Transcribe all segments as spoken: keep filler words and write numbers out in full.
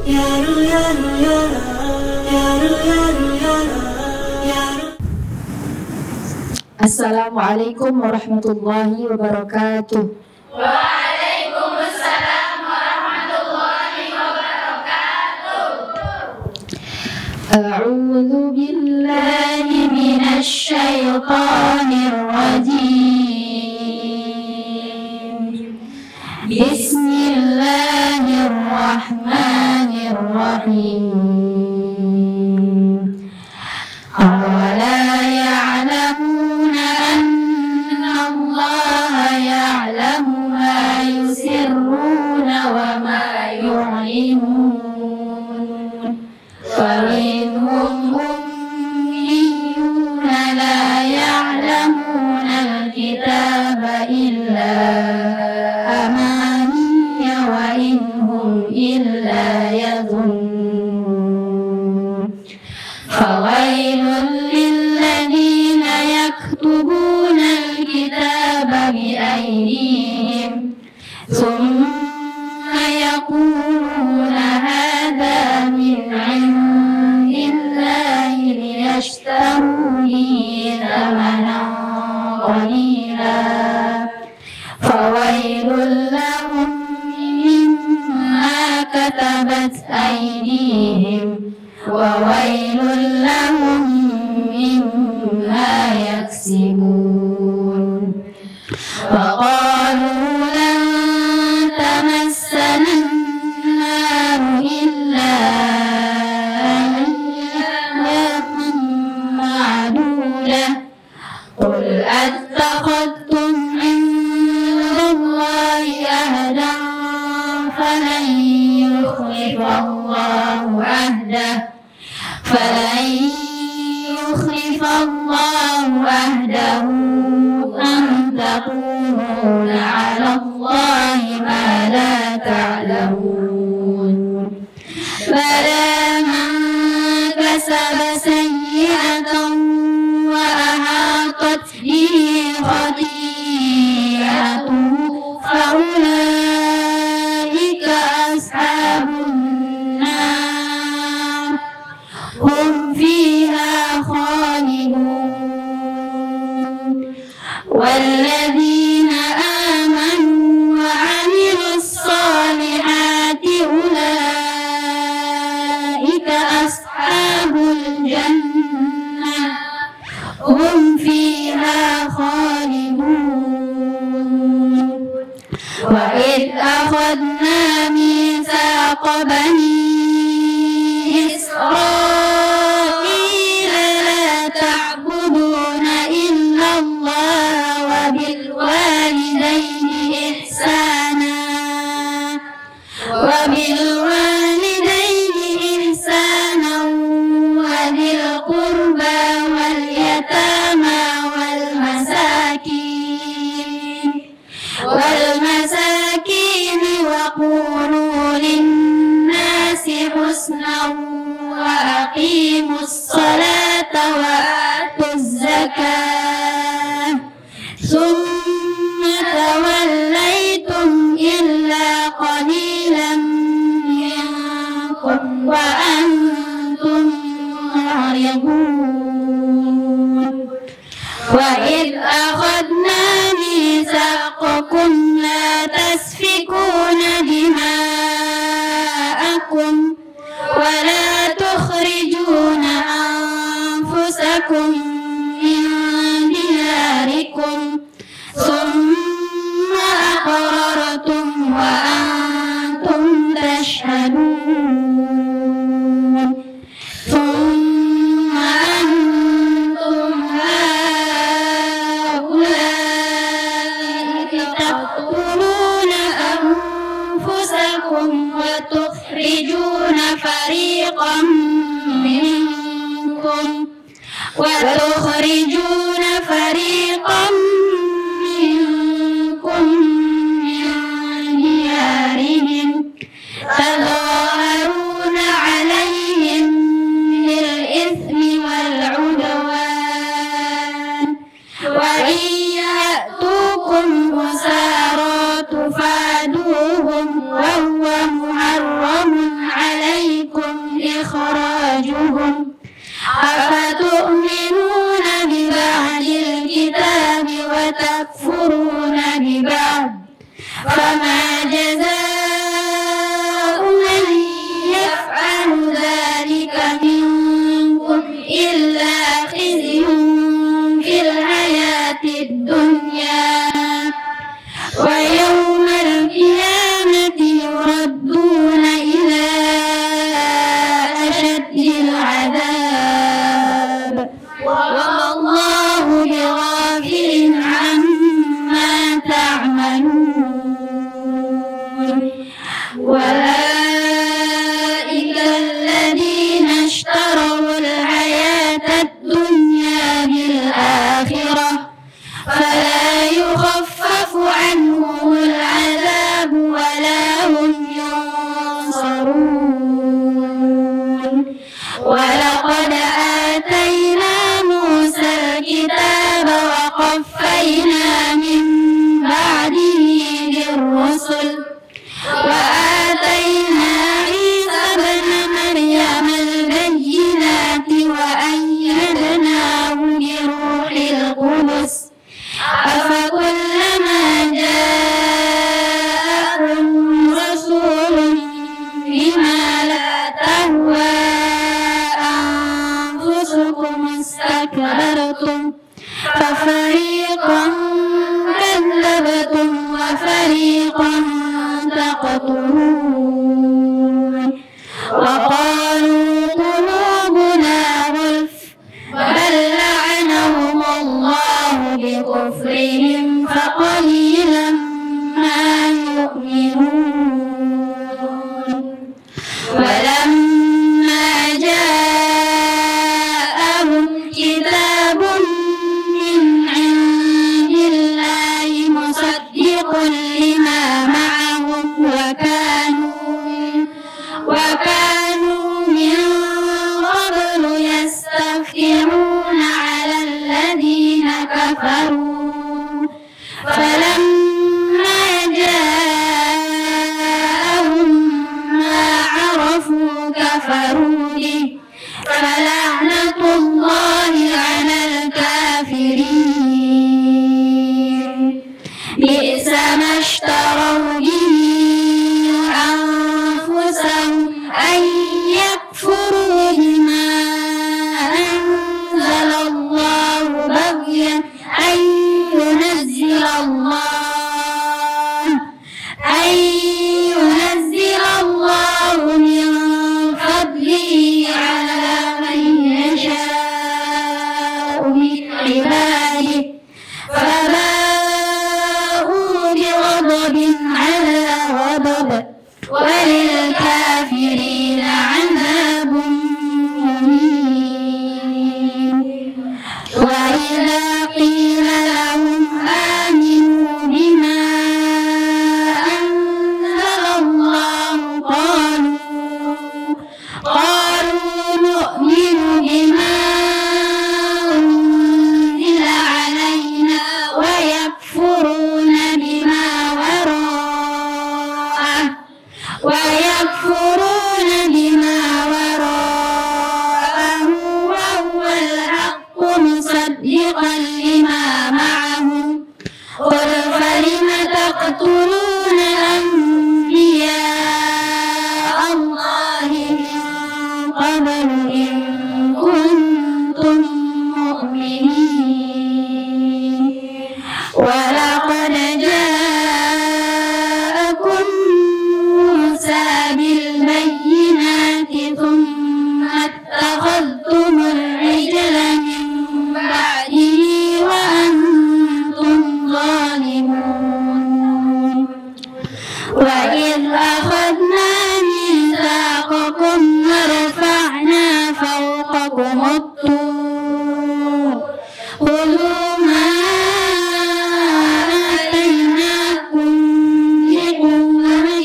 Assalamualaikum warahmatullahi wabarakatuh. Waalaikumsalam warahmatullahi wabarakatuh. A'udzu billahi minasy syaithanir rajim. Bismillahirrahmanirrahim. Awala ya'lamuna anna Allaha ya'lamu ma yusirruna wa ma yu'linun. Wa minhum ummiyuna la ya'lamuna al-kitaba illa amaniya wa inhum illa yadhunnun. Fawailul lilladzina yaktubuna al-kitaba bi'aydihim thumma yaquluna hadha min 'indillahi liyashtaru bihi thamanan qalila. Fawailul lahum mimma katabat aydihim wa wailul lahum mimma yaksibun. Wa qalu lan tamassana an-nar illa ayyaman ma'dudah. Qul attakhadtum 'inda Allahi ahdan falan yukhlifa Allahu ahdah falan yukhlifa Allahu ahdahu am taquluna 'ala Allahi ma la ta'lamun. Bala man kasaba sayyi'atan wa ahatat bihi khati'atuhu fa ulaika ashabun nar hum fiha khalidun. Walladzina amanu wa 'amilus solihati ulaika ashabul jannah hum fiha khalidun. Wa idh akhadna mitsaqa bani Israila la ta'buduna illa Allah wa bil walidayni ihsana wa bil walidayni ihsana wa dhil qurba wal yatama wal masakin wal masakin wa qulu lin-nasi husnan wa aqimus salata wa atuz zakah thumma tawallaytum illa qalilan minkum wa antum mu'ridun. Wa idh akhadna mitsaqakum la tasfikuna dima'akum wa la tukhrijuna anfusakum min diyarikum thumma aqrartum wa antum tashhadun. Thumma antum haula'i taqtuluna anfusakum wa tukhrijuna fariqan minkum wa tukhrijuna fariqan minkum min diyarihim tadhaharuna 'alayhim bil ithmi wal 'udwan wa iyyatukum usara tufaduhum wa huwa muharramun 'alayhim أولئك الذين اشتروا الحياة الدنيا بالآخرة فلا يخفف عنهم العذاب ولا هم ينصرون ولقد آتينا موسى الكتاب وقفينا من بعده بالرسل وآتينا عيسى ابن مريم البينات وأيدناه بروح القدس أفكلما جاءكم رسول بما لا تهوى أنفسكم استكبرتم ففريقا كذبتم وفريقا تقتلون وقالوا قلوبنا غلف بل لعنهم الله بكفرهم فقليلا ما يؤمنون ولما جاءهم كتاب من عند الله مصدق لما معهم وكانوا وكانوا من قبل يستفتحون على الذين كفروا فلما جاءهم ما عرفوا كفروا به فلعنة الله على الكافرين بئس ما اشتروا به أنفسهم أن يكفروا بما أنزل الله بغيا أن ينزل الله أن ينزل الله من فضله على من يشاء من عباده فباءوا بغضب على غضب وللكافرين عذاب مهين وإذا قيل لهم آمنوا بما أنزل الله قالوا قالوا نؤمن بما أنزل علينا ويكفرون بما وراءه ويكفرون بما وراءه وهو الحق مصدقا لما معهم قل فلم تقتلون أنبياء الله من قبل إن كنتم مؤمنين ولقد جاءكم موسى بالبينات ثم اتخذتم العجل من بعده وأنتم ظالمون وإذ أخذنا ميثاقكم ورفعنا فوقكم الطور خذوا ما آتيناكم بقوة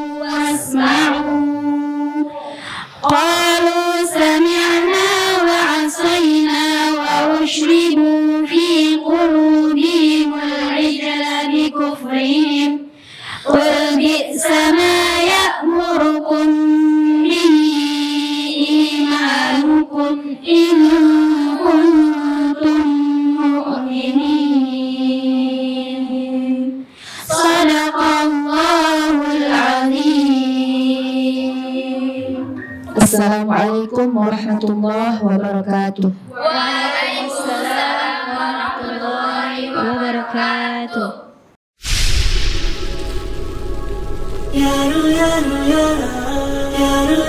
واسمعوا قالوا سمعنا وعصينا وأشربوا في قلوبهم العجل بكفرهم قل بئس ما يأمركم به إيمانكم إن كنتم مؤمنين صدق الله العظيم. Assalamualaikum warahmatullahi wabarakatuh. Waalaikumsalam warahmatullahi wabarakatuh. Ya Ru, ya Ru, ya Ru, ya Ru.